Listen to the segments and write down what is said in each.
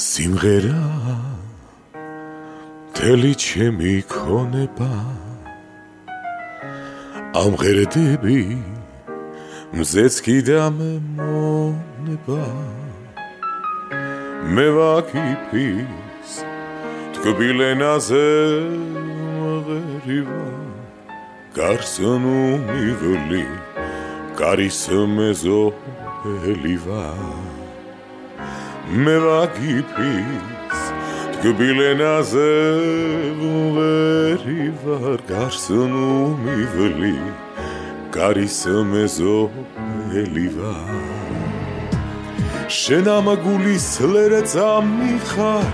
სიმღერა მთელი ჩემი ქონება ამღერდები მზეც კიდამე მონება მე ვაკიფის თკბილენაზე მღერივა გარსნუ მიღლი კარის მეზობელივა მე ვაკიფის თკბილენაზე მღერივა გარსნუ მიღლი კარის მეზობელივა შენ ამ გულის ლერწა მიხარ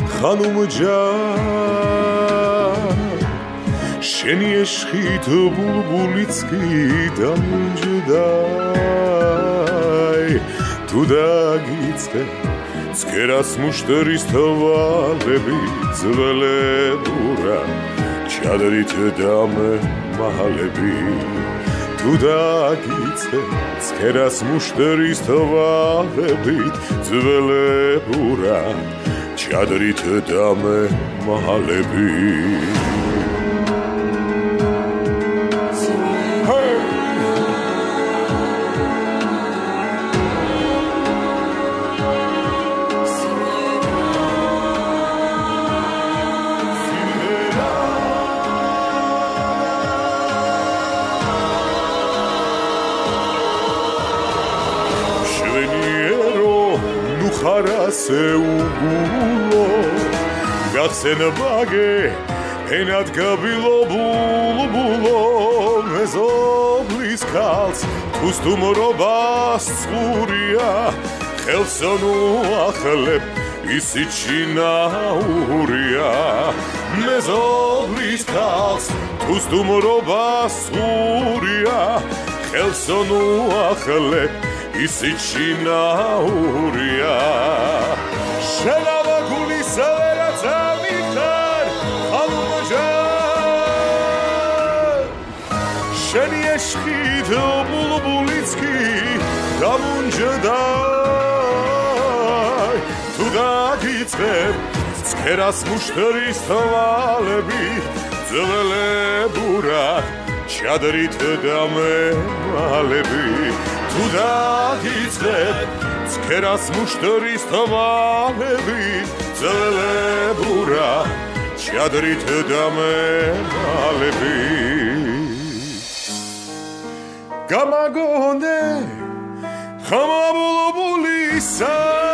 ხანუმჯარ შენი ეშხით ბულბულიც კი დამუნჯდაი თუ დაგიწყე ცქერას მუშტრის თვალები ძველებურა ჩადრით დამმალები თუ დაგიწყე ცქერას მუშტრის თვალები ძველებურა ჩადრით დამმალები ასე უგულო გახსენებაგე ენად გაბილო ბულბულო მეზობლის ქალს თუსტუმრობას წყურია ხელსონუ ახლებ ისიც შინაურია მეზობლის ქალს თუსტუმრობას წყურია ხელსონუ ახლებ ისიც შინაურია შენ ამ გულის ლერწა მიხარ ხანუმჯარ შენი ეშხით ბულბულიც კი დამუნჯდაი თუ დაგიწყე ცქერას მუშტრის თვალები ძველებურა ჩადრით დამმალები თუ დაგიწყე ცქერას მუშტრის თვალები ძველებურა ჩადრით დამმალები გამაგონე ხმა ბულბულისა